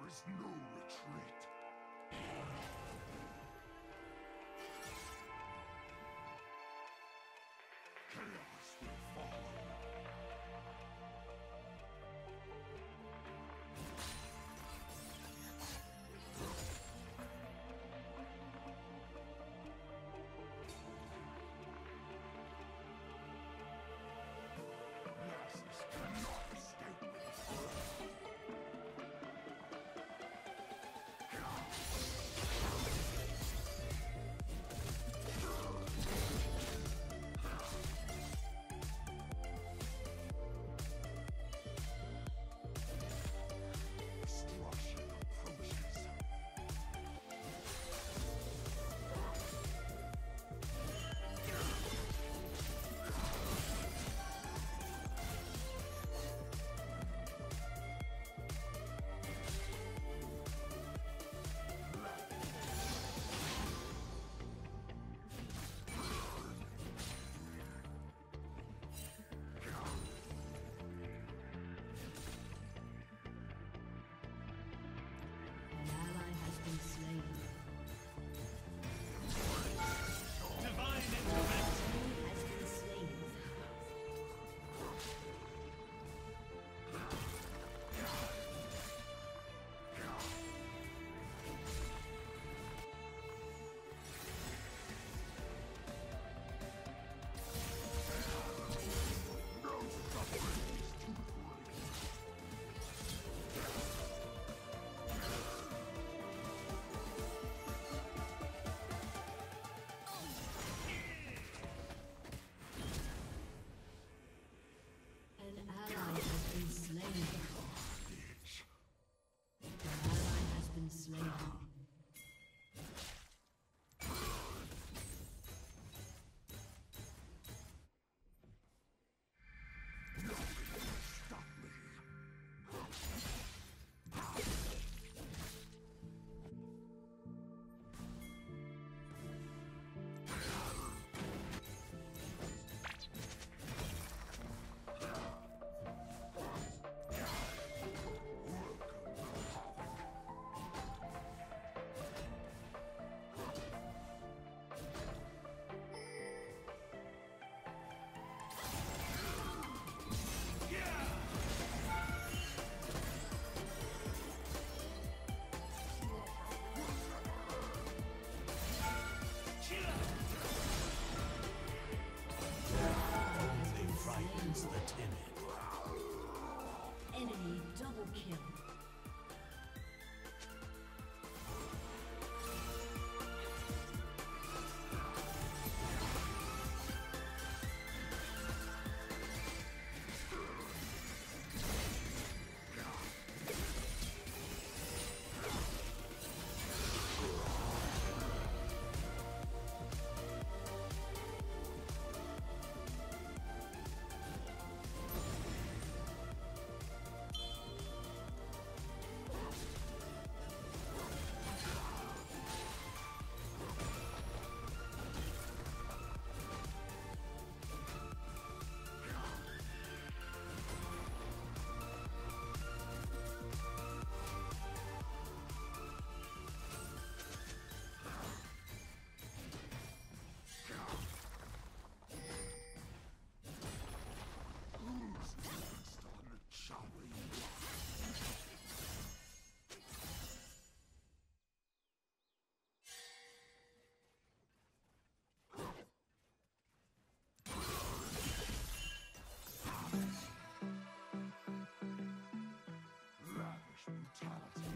is no retreat. Chaos will follow. Masses cannot escape me. Destruction approaches. An ally has been slain. Divine intervention. Has been slain. No suffering is too great. An ally has been slain. Bitch. An ally has been slain. Stop me. Only frightens the timid. Enemy double kill. Who's next on the chopping block? Lavish brutality.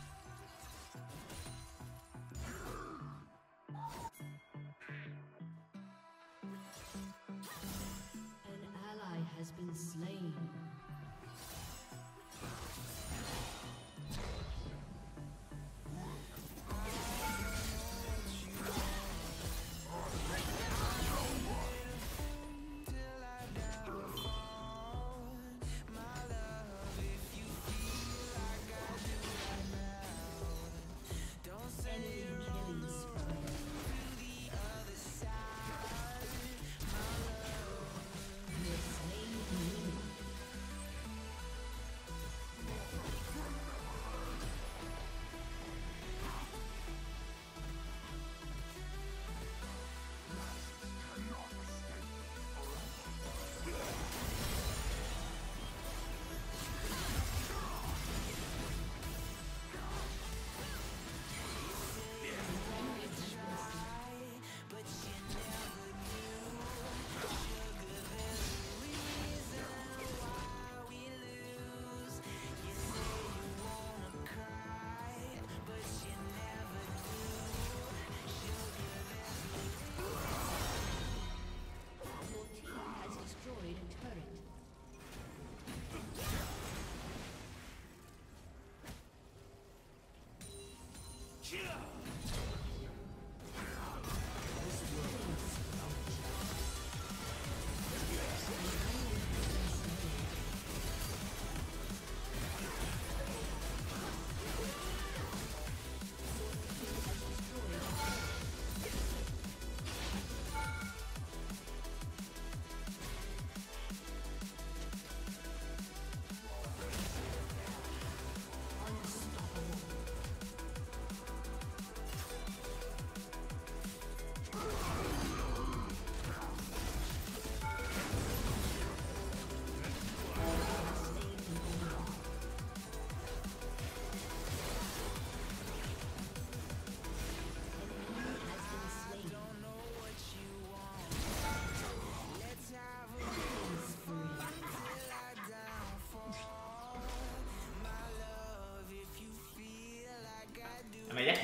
An ally has been slain. Enemy killing spree. You're slain.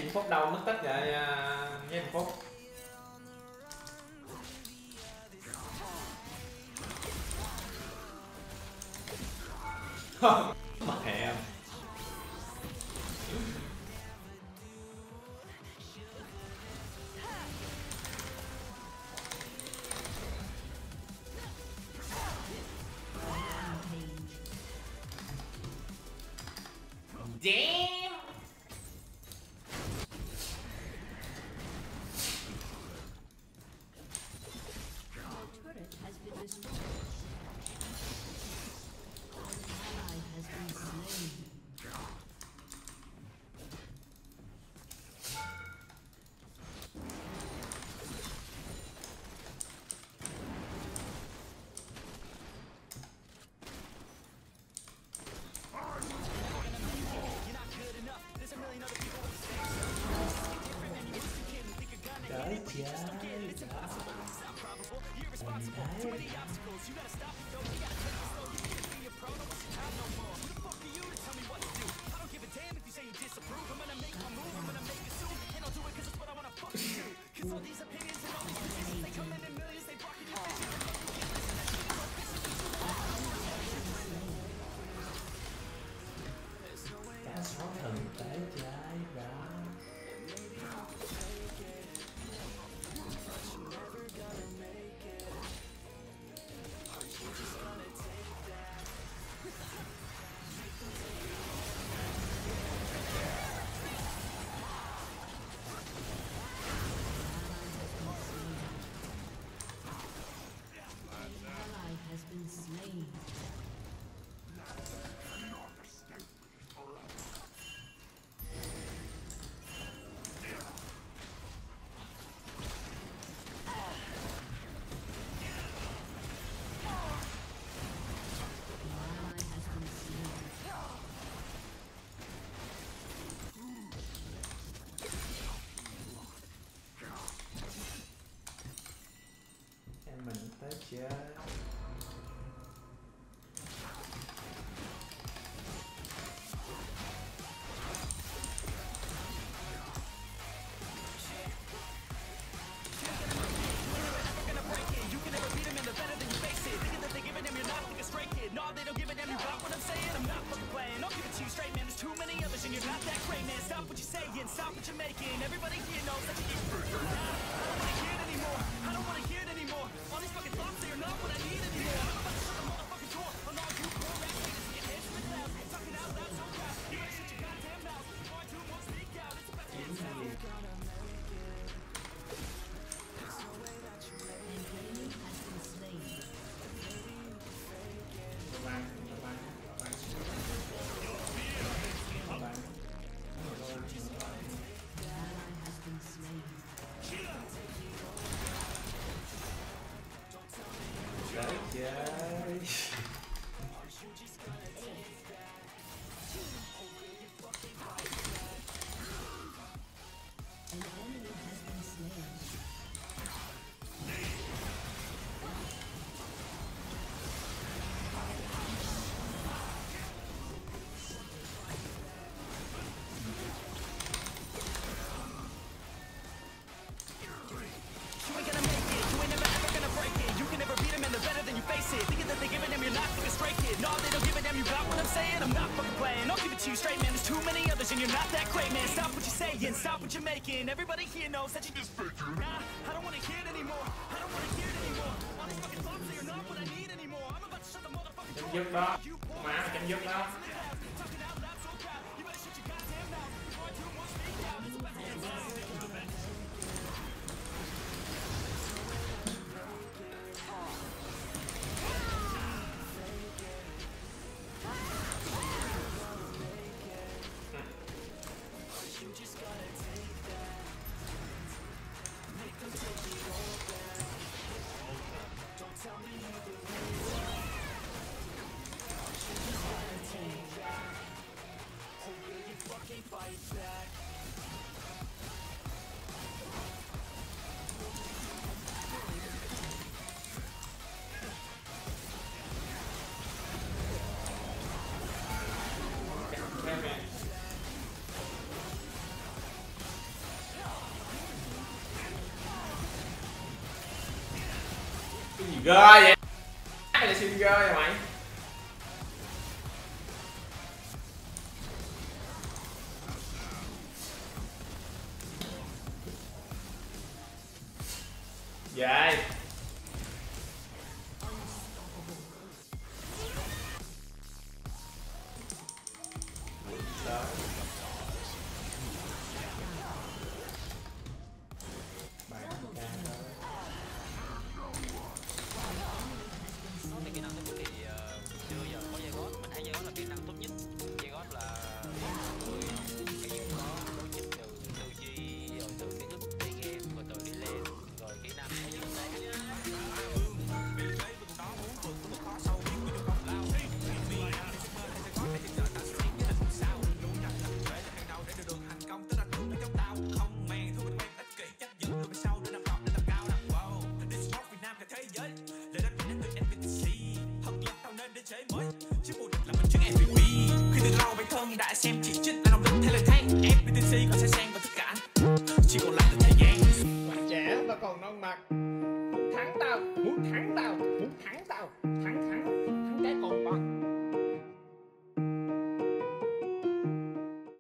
Phúc đâu mất tích vậy với Phúc. Mẹ. Damn. Turret has been destroyed. An ally has been slain. Trời trời. Cá sấu thần trái trái ra. Ally has been slain. Ally has been slain. Em mình tới chơi. An enemy has been slain. An ally has been slain. Tới chơi. An enemy has been slain. You ain't gonna make it, you ain't never ever gonna break it. You can never beat them and they're better than you face it. Thinking that they're giving them, you're not like a stray kid. No, they don't give a damn, you got what I'm saying? I'm not fucking playing, I'll give it to you straight, man. There's too many others and you're not that great, man. Stop what you're saying, stop what you're making. Everybody here knows that you just Nah, I don't wanna hear it anymore. I don't wanna hear it anymore. All these fucking thoughts, they are not what I need anymore. I'm about to shut the motherfucking Chấm door. dứt đó. Má chấm dứt đó. Talking out loud so proud. You better shut your goddamn mouth before I do more speak out. It's about to get loud. Team Gơ vậy? Mày là siêu gơ vậy mày? Vậy đó. Bài ca thôi. Nói về kỹ năng thì chưa giờ có dây gót, mình thấy dây gót là kỹ năng tốt nhất. Dây gót là người cái gì có đối chip từ tư duy, rồi từ kiến thức đi game, rồi từ đi lên, rồi kỹ năng hay như thế. Khi từ lâu bản thân đã xem chỉ trích là động lực thay lời thay FPTC còn sẽ xen vào tất cả chỉ còn lại là thời gian. Còn trẻ và còn non mặt. Muốn thắng tao, muốn thắng tao, muốn thắng tao, thắng cái con